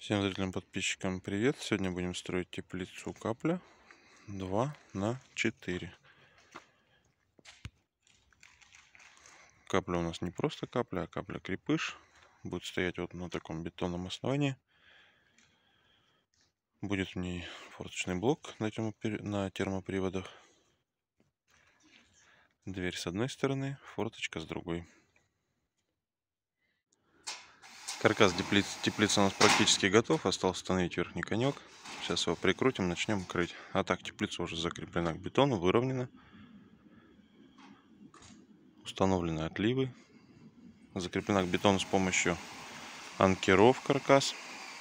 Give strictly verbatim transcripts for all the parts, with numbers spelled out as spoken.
Всем зрителям, подписчикам привет! Сегодня будем строить теплицу капля два на четыре. Капля у нас не просто капля, а капля крепыш. Будет стоять вот на таком бетонном основании. Будет в ней форточный блок на термоприводах. Дверь с одной стороны, форточка с другой. Каркас теплицы, теплицы у нас практически готов. Осталось установить верхний конек. Сейчас его прикрутим, начнем крыть. А так, теплица уже закреплена к бетону, выровнена. Установлены отливы. Закреплена к бетону с помощью анкеров каркас.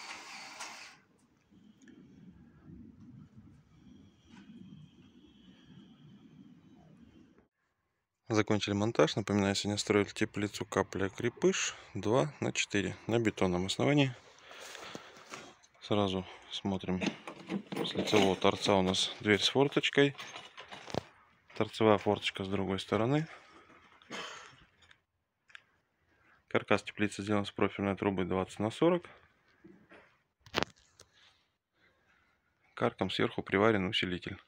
Закончили монтаж. Напоминаю, сегодня строили теплицу капля крепыш два на четыре на бетонном основании. Сразу смотрим. С лицевого торца у нас дверь с форточкой. Торцевая форточка с другой стороны. Каркас теплицы сделан с профильной трубой двадцать на сорок. К аркам сверху приварен усилитель.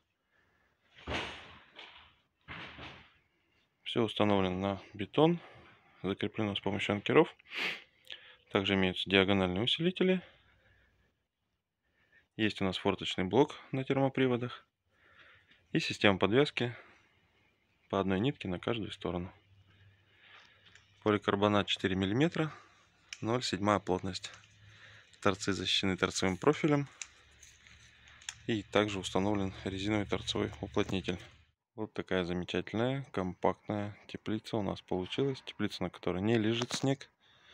Все установлено на бетон. Закреплено с помощью анкеров. Также имеются диагональные усилители. Есть у нас форточный блок на термоприводах. И система подвязки по одной нитке на каждую сторону. Поликарбонат четыре миллиметра, ноль целых семь плотность. Торцы защищены торцевым профилем. И также установлен резиновый торцевой уплотнитель. Вот такая замечательная, компактная теплица у нас получилась. Теплица, на которой не лежит снег.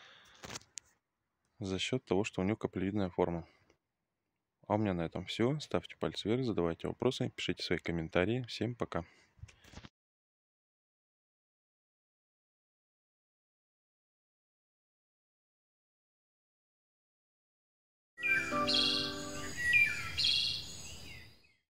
За счет того, что у нее каплевидная форма. А у меня на этом все. Ставьте пальцы вверх, задавайте вопросы, пишите свои комментарии. Всем пока.